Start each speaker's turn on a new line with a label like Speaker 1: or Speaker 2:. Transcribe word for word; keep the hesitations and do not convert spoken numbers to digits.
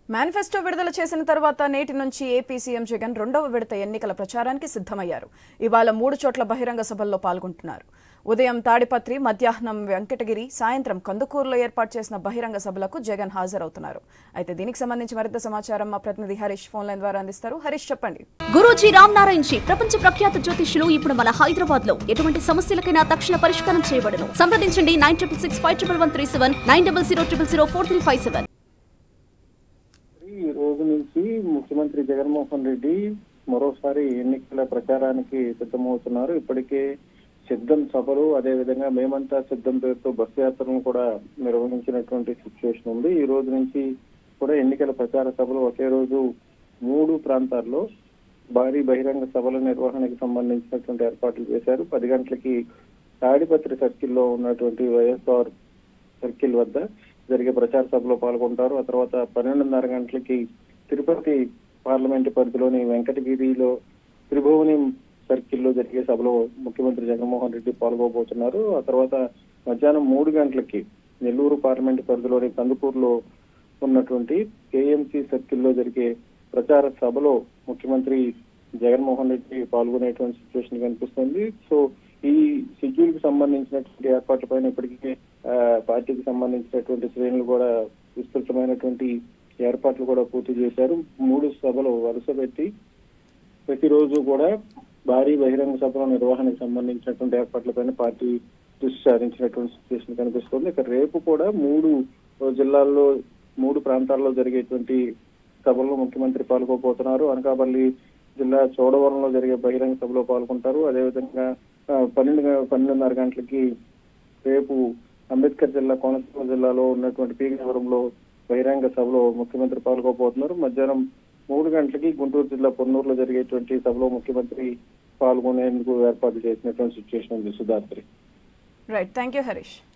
Speaker 1: Manifesto విడుదల చేసిన తర్వాత నేటి నుంచి ఏపీ సీఎం జగన్ రెండవ విడత ఎన్నికల ప్రచారానికి సిద్ధమయ్యారు. ఇవాళ మూడు చోట్ల బహిరంగ సభల్లో పాల్గొంటున్నారు. ఉదయం తాడిపత్రి, మధ్యాహ్నం వెంకటగిరి, సాయంత్రం కందుకూరులో ఏర్పాటు చేసిన బహిరంగ సభలకు జగన్ హాజరవుతున్నారు. అయితే దీనికి సంబంధించి మరింత సమాచారం మా ప్రతినిధి హరీష్ ఫోన్ లైన్ ద్వారా అందిస్తారు. హరీష్, చెప్పండి.
Speaker 2: గురూజీ రామ్ నారాయణ్ జీ ప్రపంచ ప్రఖ్యాత జ్యోతిష్యులు ఇప్పుడు మన హైదరాబాద్ లో ఎటువంటి సమస్యలకైనా తక్షణ పరిష్కారం చేయబడును. సంప్రదించండి nine triple six five triple one three seven nine double zero triple zero four three five seven.
Speaker 3: ఈ రోజు నుంచి ముఖ్యమంత్రి జగన్మోహన్ రెడ్డి మరోసారి ఎన్నికల ప్రచారానికి సిద్ధమవుతున్నారు. ఇప్పటికే సిద్ధం సభలు, అదేవిధంగా మేమంతా సిద్ధం పేరుతో బస్సు యాత్రలను కూడా నిర్వహించినటువంటి సిచ్యువేషన్ ఉంది. ఈ రోజు నుంచి కూడా ఎన్నికల ప్రచార సభలు ఒకే రోజు మూడు ప్రాంతాల్లో భారీ బహిరంగ సభల నిర్వహణకి సంబంధించినటువంటి ఏర్పాట్లు చేశారు. పది గంటలకి తాడిపత్రి సర్కిల్లో ఉన్నటువంటి వైఎస్ఆర్ సర్కిల్ వద్ద జరిగే ప్రచార సభలో పాల్గొంటారు. ఆ తర్వాత పన్నెండున్నర గంటలకి తిరుపతి పార్లమెంటు పరిధిలోని వెంకటగిరిలో త్రిభువని సర్కిల్లో జరిగే సభలో ముఖ్యమంత్రి జగన్మోహన్ రెడ్డి పాల్గొబోతున్నారు. ఆ తర్వాత మధ్యాహ్నం మూడు గంటలకి నెల్లూరు పార్లమెంటు పరిధిలోని కందుకూరులో ఉన్నటువంటి కేఎంసీ సర్కిల్లో జరిగే ప్రచార సభలో ముఖ్యమంత్రి జగన్మోహన్ రెడ్డి పాల్గొనేటువంటి సిచ్యువేషన్ కనిపిస్తుంది. సో ఈ షెడ్యూల్ కి సంబంధించినటువంటి ఏర్పాట్లపైన ఇప్పటికే పార్టీకి సంబంధించినటువంటి శ్రేణులు కూడా విస్తృతమైనటువంటి ఏర్పాట్లు కూడా పూర్తి చేశారు. మూడు సభలు వరుస పెట్టి ప్రతిరోజు కూడా భారీ బహిరంగ సభల నిర్వహణకు సంబంధించినటువంటి ఏర్పాట్లపైన పార్టీ దృష్టి సారించినటువంటి సిచ్యువేషన్ కనిపిస్తుంది. ఇక రేపు కూడా మూడు జిల్లాల్లో మూడు ప్రాంతాల్లో జరిగేటువంటి సభల్లో ముఖ్యమంత్రి పాల్గొపోతున్నారు. అనకాపల్లి జిల్లా చోడవరంలో జరిగే బహిరంగ సభలో పాల్గొంటారు. అదేవిధంగా పన్నెండు పన్నెండున్నర గంటలకి రేపు అంబేద్కర్ జిల్లా కోనసీమ జిల్లాలో ఉన్నటువంటి పీగవరంలో బహిరంగ సభలో ముఖ్యమంత్రి పాల్గొపోతున్నారు. మధ్యాహ్నం మూడు గంటలకి గుంటూరు జిల్లా పొన్నూరులో జరిగేటువంటి సభలో ముఖ్యమంత్రి పాల్గొనేందుకు ఏర్పాటు చేసినటువంటి సిచ్యువేషన్ ఉంది. Sudhatri.
Speaker 1: Right, thank you Harish.